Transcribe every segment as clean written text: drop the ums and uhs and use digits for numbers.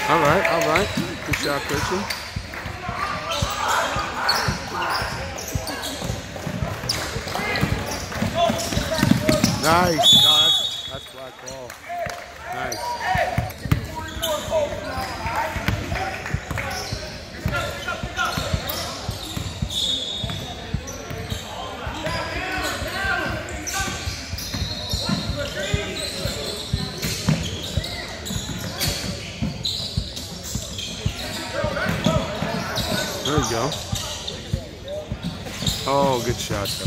All right, all right. Good shot, Christian. Nice. No, that's black ball. Nice. There you go. Oh, good shot, though.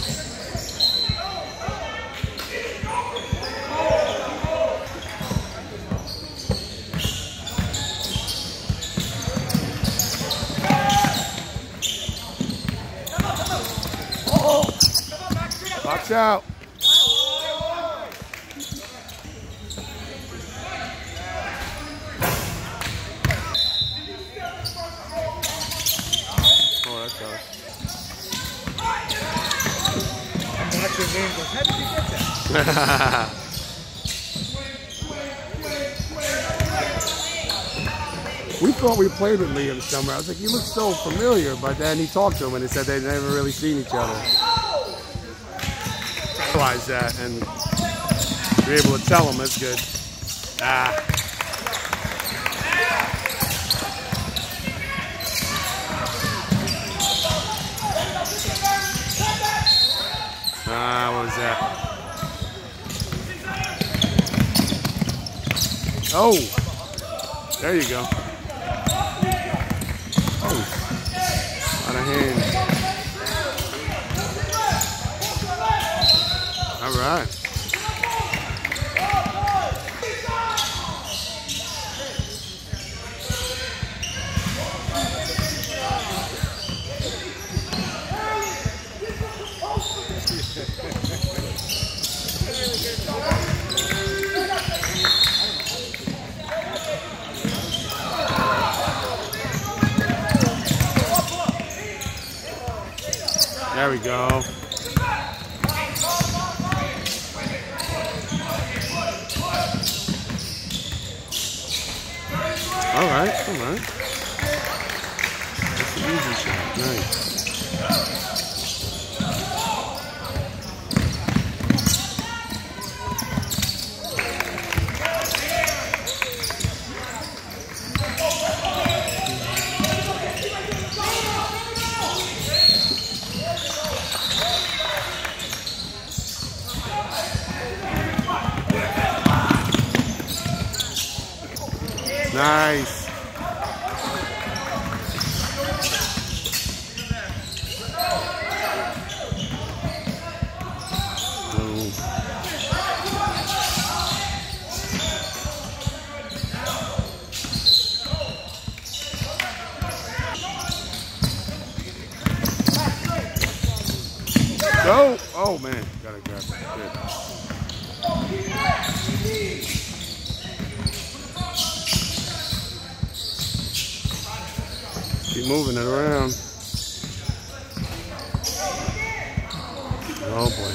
Watch out. Oh, that's us. I'm watching game goes, how did you get that? We thought we played with Liam somewhere. I was like, he looks so familiar, but then he talked to him and he said they'd never really seen each other. Realize that and be able to tell him that's good. Ah. Ah, what was that? Oh, there you go. Oh, out of hand. All right. There we go. All right, all right. That's an easy shot. Nice. Nice. Boom. Go. Oh man, gotta grab that. Good. Keep moving it around. Oh boy.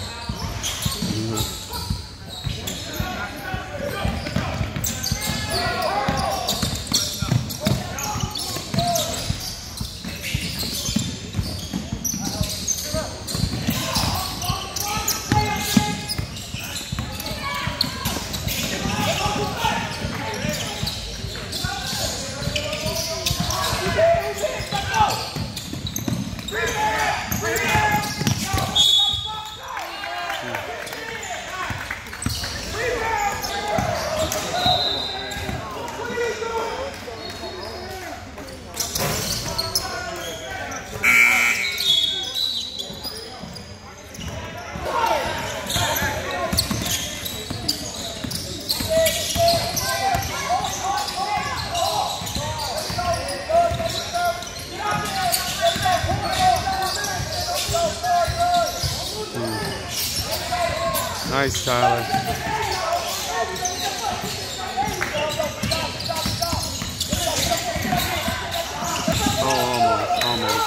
Nice, Tyler. Oh, almost.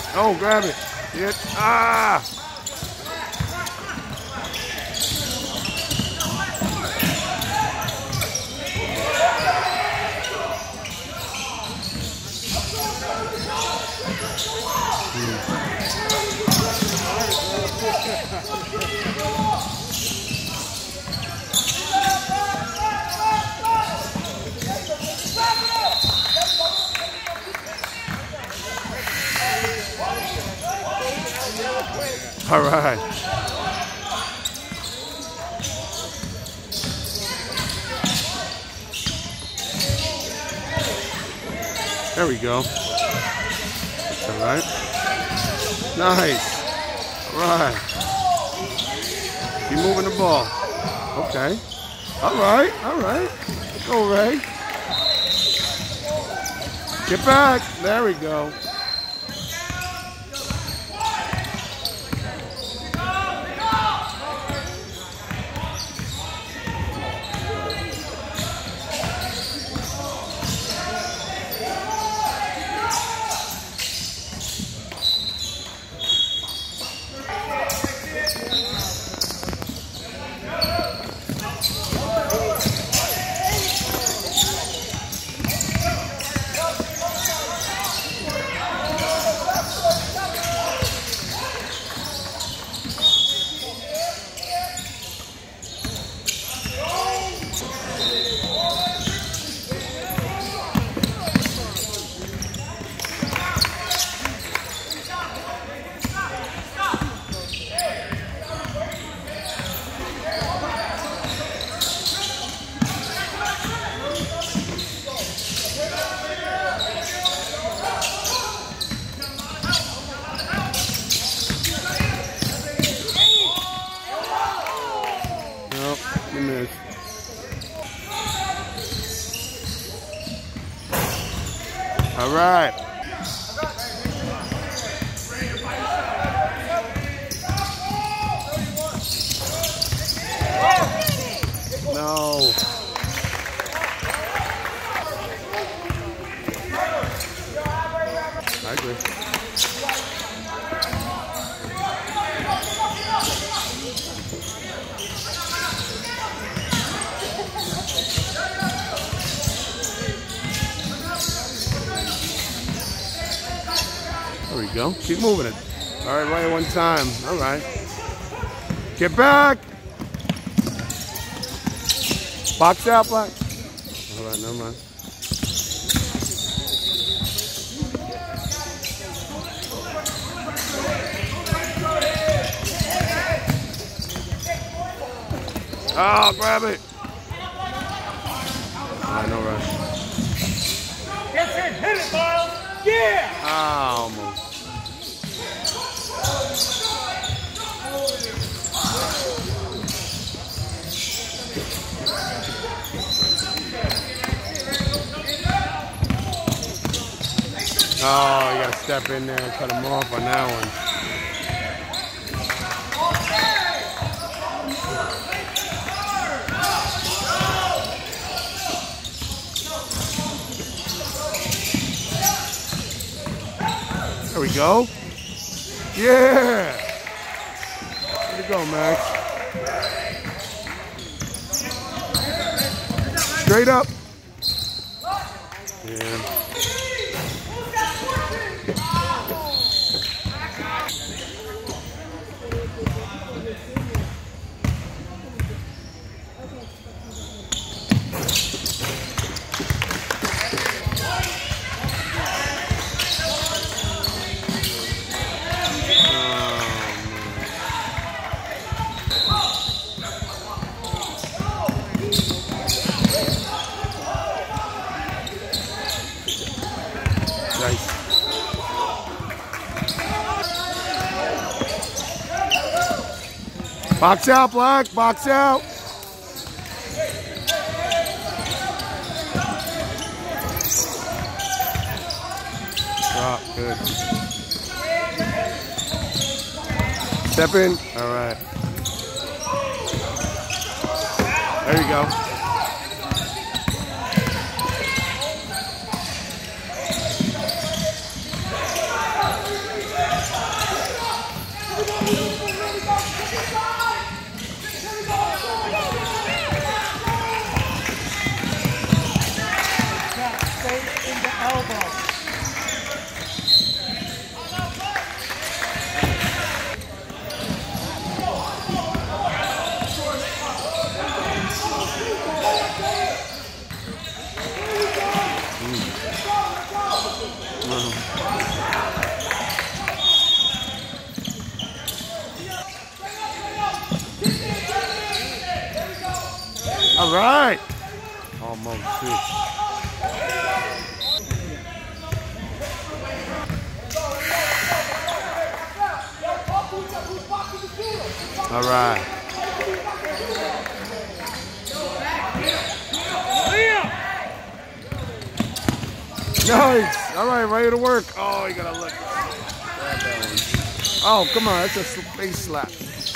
Oh, grab it. Get. Ah! All right. There we go. All right. Nice. All right. Keep moving the ball. Okay. All right. All right. Go, Ray. Get back. There we go. All right. No. I agree. There we go. Keep moving it. All right, right at one time. All right. Get back. Box out, Black. All right, never mind. Oh, grab it. All right, no rush. Yes, hit it, Miles. Yeah. Ah, almost. Oh, you got to step in there and cut him off on that one. There we go. Yeah. There you go, Max. Straight up. Yeah. Nice. Box out, Black. Box out. Drop. Good. Step in. All right. There you go. All right. Almost too. All right. Nice. All right, ready to work. Oh, you gotta look. Oh, come on. That's a face slap.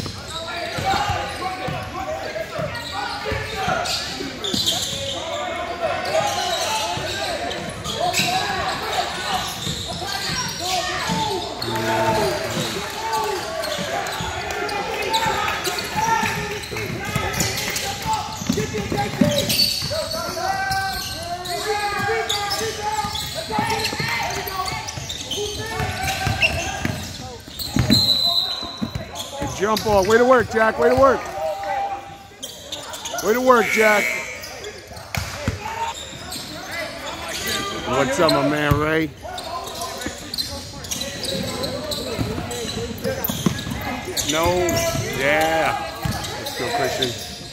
Good jump ball. Way to work, Jack. Way to work. Way to work, Jack. What's up, my man, Ray? No. Yeah. Let's go, Christian.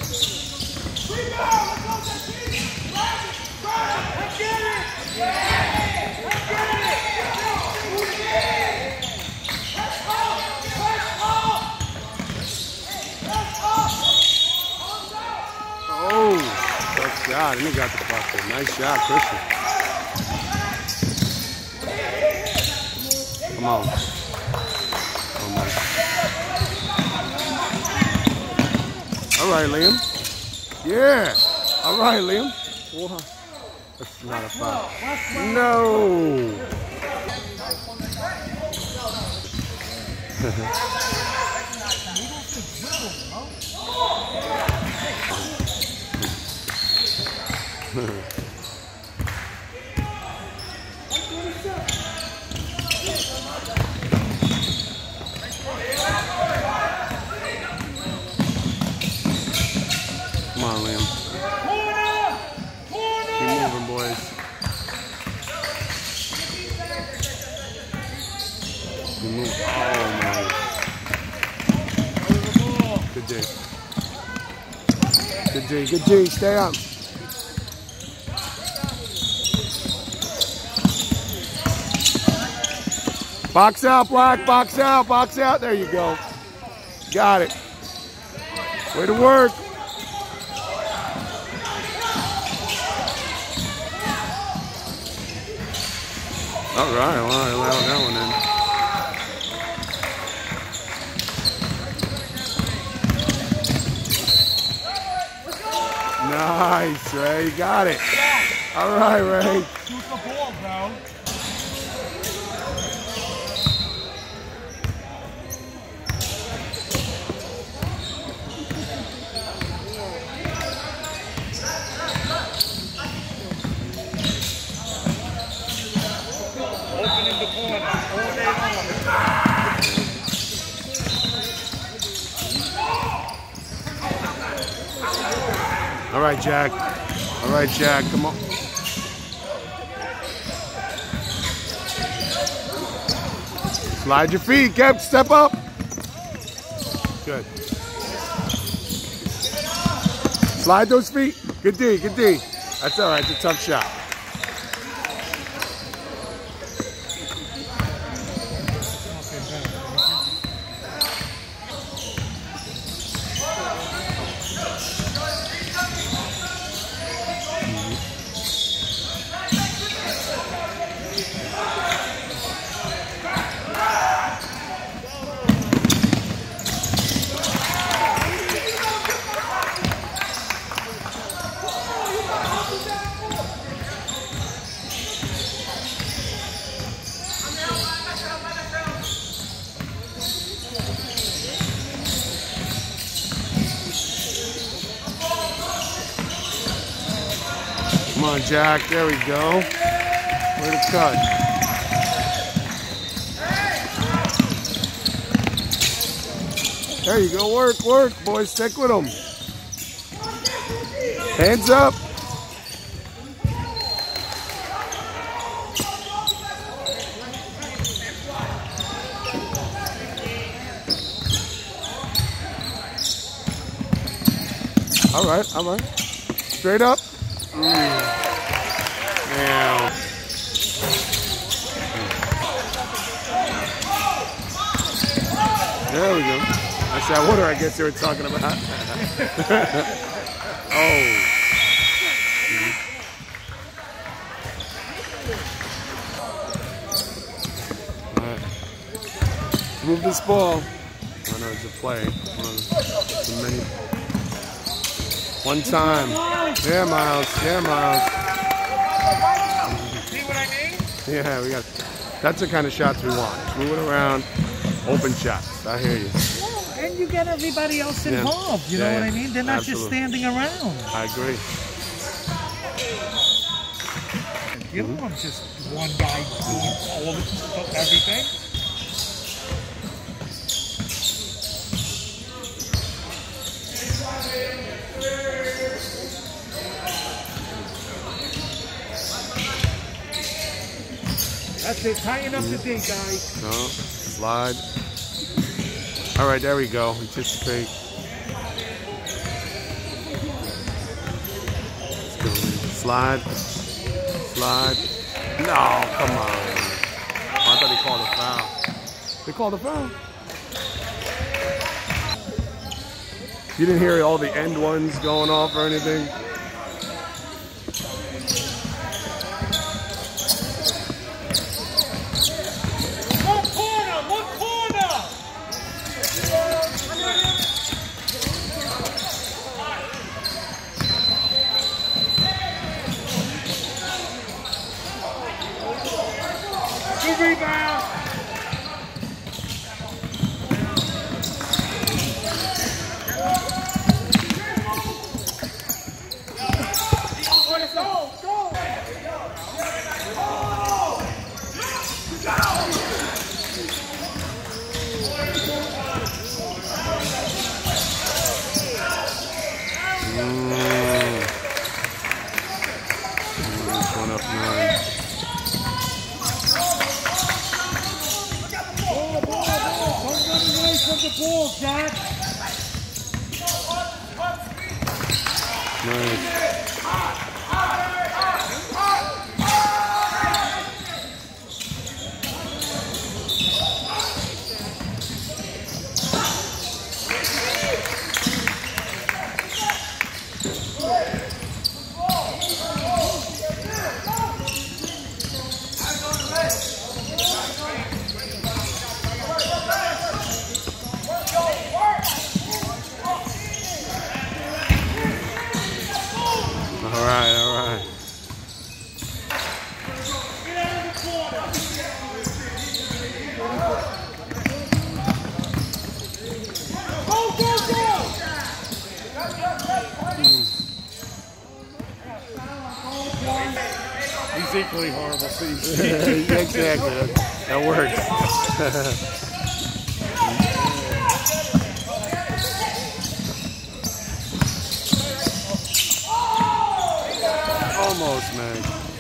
Oh, tough shot. And he got the bucket. Nice shot, Christian. Come on. Come on. All right, Liam. Yeah. All right, Liam. Whoa. That's not a foul. No. Come on, Liam. Keep moving, boys. Keep moving. Oh, man. Good D. Good D. Good D. Stay up. Box out, Black. Box out. Box out. There you go. Got it. Way to work. All right, well, I allowed that one in. Nice, Ray. You got it. All right, Ray. Shoot the ball, bro. All right, Jack. All right, Jack. Come on. Slide your feet. Kev, step up. Good. Slide those feet. Good D. Good D. That's all right. It's a tough shot. Come on, Jack. There we go. Way to cut. There you go. Work, work, boys. Stick with them. Hands up. All right, all right. Straight up. Now. There we go. That's that water I guess they were talking about. Oh. All right. Let's move this ball. I know it's a play. One time. Yeah, Miles. Yeah, Miles. See what I mean? Yeah, we got. That's the kind of shots we want. Move it around. Open shots. I hear you. Yeah, and you get everybody else involved. You know what I mean? They're not just standing around. I agree. You don't want just one guy doing all of everything. That's it. Tying up the day, guys. No, slide. All right, there we go. Anticipate. Slide. Slide. No, come on. Oh, I thought he called a foul. They called a foul. You didn't hear all the end ones going off or anything? Rebound. One up 9. From the ball, Jack. Nice. All right, all right. Go, go, go! He's equally horrible. Exactly. That works. Almost, man.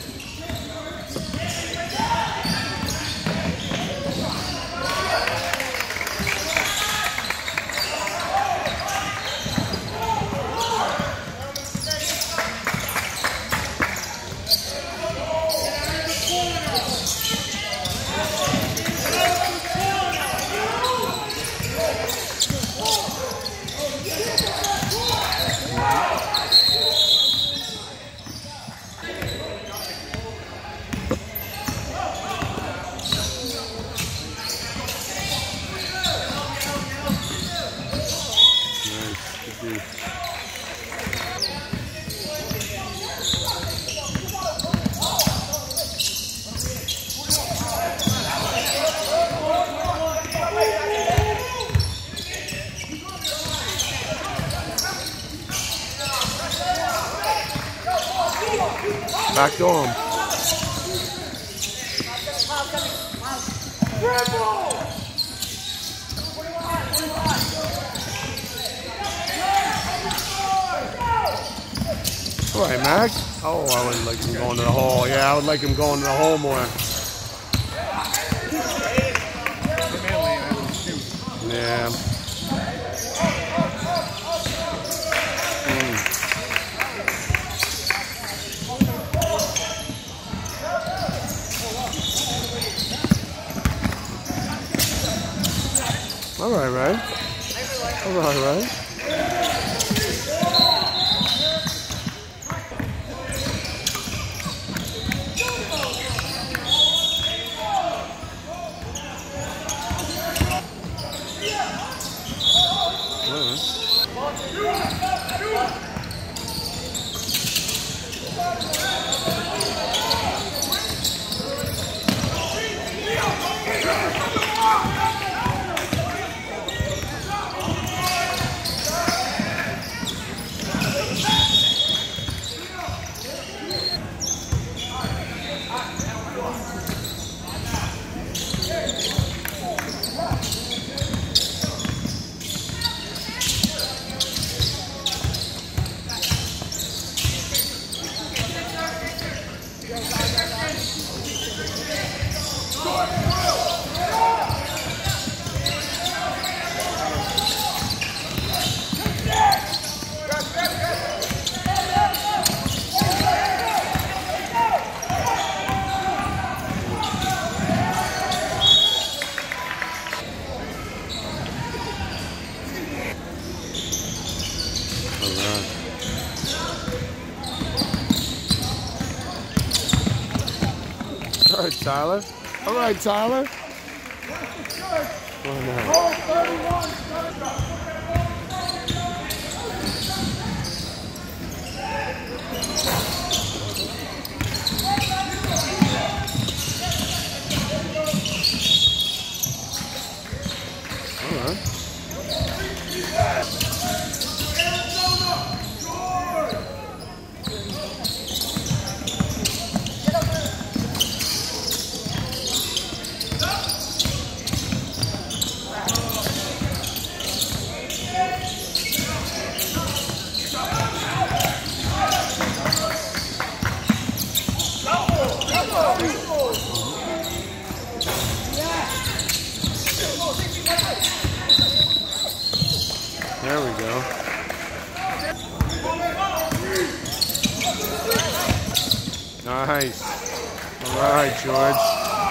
Back to him. All right, Mac. Oh, I would like him going to the hole. Yeah, I would like him going to the hole more. Yeah. All right, Ray. All right, Ray. All right, Tyler. All right, Tyler. Oh, no. All right. There we go. Nice. All right, George.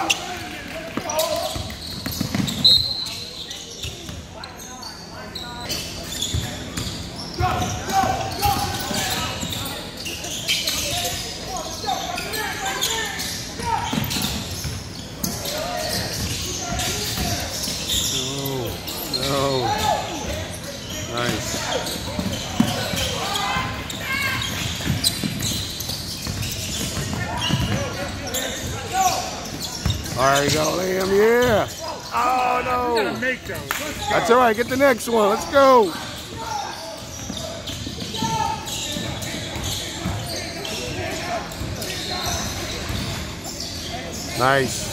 No. Nice. There you go, Liam. Yeah. Oh, no. Gotta make those. That's all right. Get the next one. Let's go. Nice.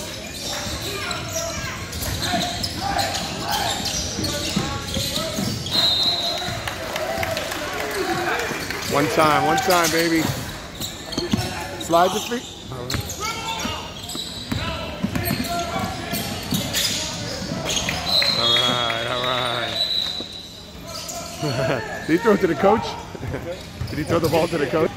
One time, baby. Slide the feet. All right. Did he throw it to the coach? Did he throw the ball to the coach?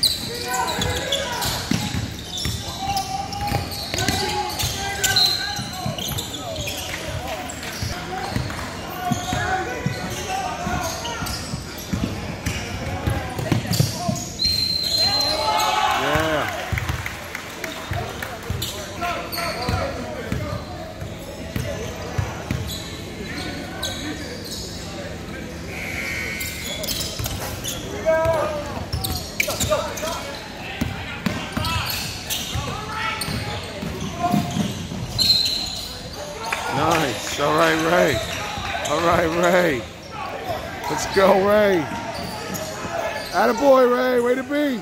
Nice. All right, Ray. All right, Ray. Let's go, Ray. Attaboy, Ray. Way to be.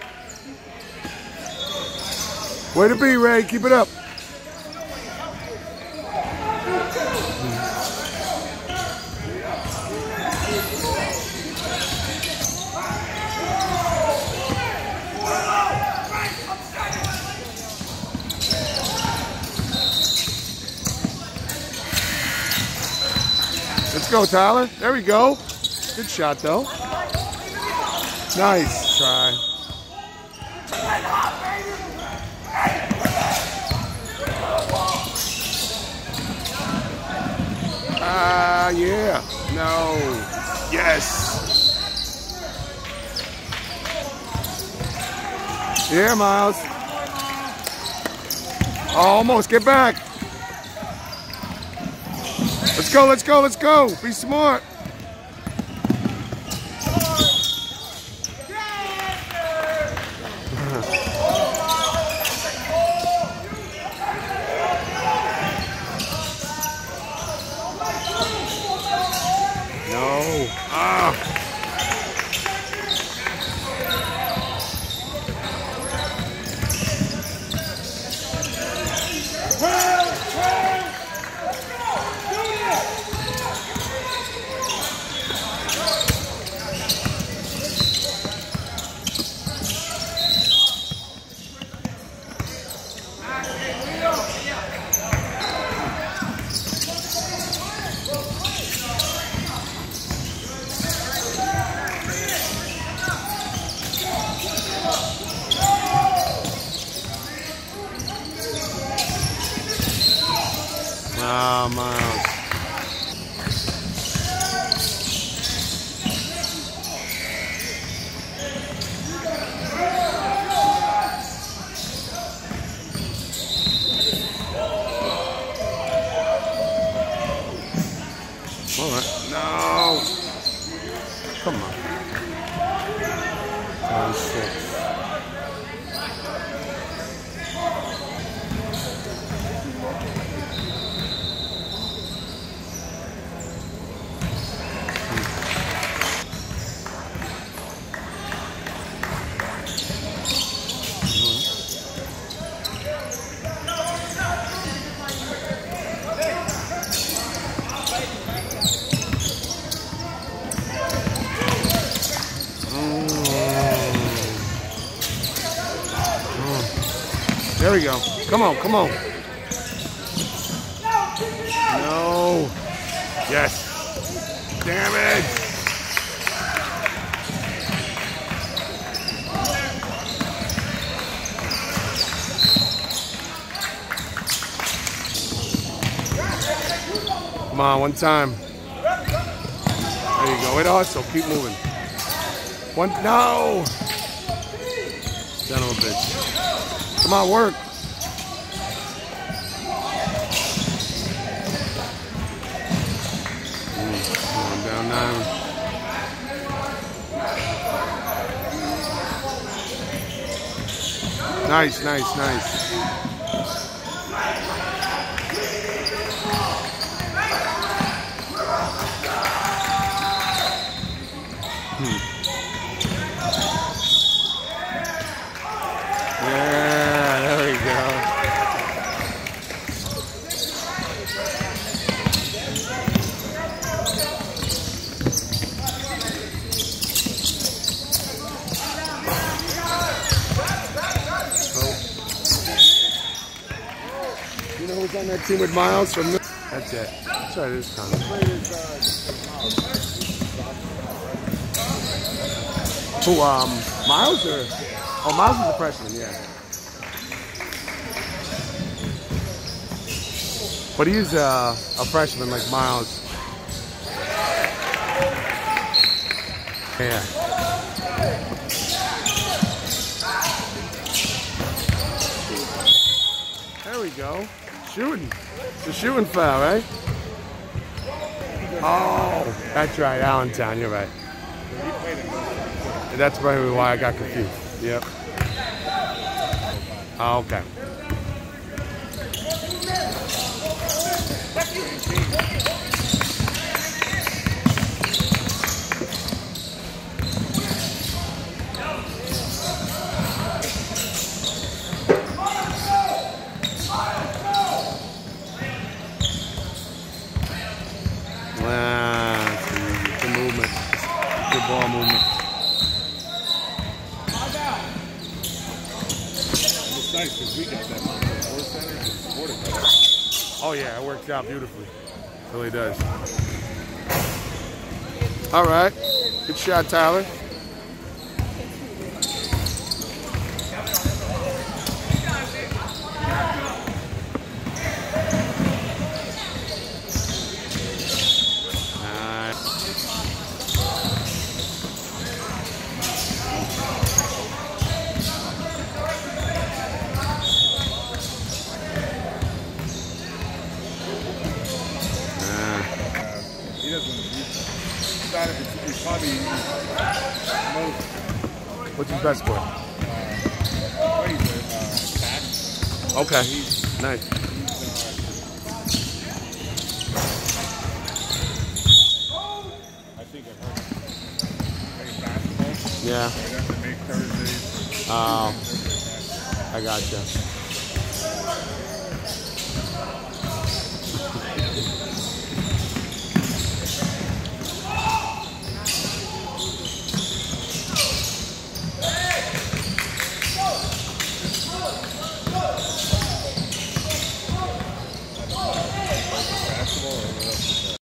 Way to be, Ray. Keep it up. Let's go, Tyler. There we go. Good shot, though. Nice try. Yeah. No. Yes. Yeah, Miles. Almost. Get back. Let's go, let's go, let's go. Be smart. No. Ah. Ah, Miles. All right. No. Come on. 26. There we go. Come on, come on. No. Yes. Damn it. Come on, one time. There you go. It also keep moving. One. No. Son of a bitch. Come on, work. Down 9. Nice, nice, nice. Yeah, there we go. You know who's on that team with Miles from? That's it. That's right. This time. Who? Miles or? Oh, Miles is a freshman. Yeah. But he's a freshman like Miles. Yeah. There we go. Shooting. It's a shooting foul, right? Oh, that's right. Allentown, you're right. That's probably why I got confused. Yep. Oh, okay. Good movement. Good ball movement. It's nice because we got that sports center and supported by that. Oh yeah, it works out beautifully. It really does. All right. Good shot, Tyler. about it, it's probably most. What's his best sport? Attack. Okay. Nice. I think I've heard playing basketball. Yeah. They have to make Thursdays. I gotcha.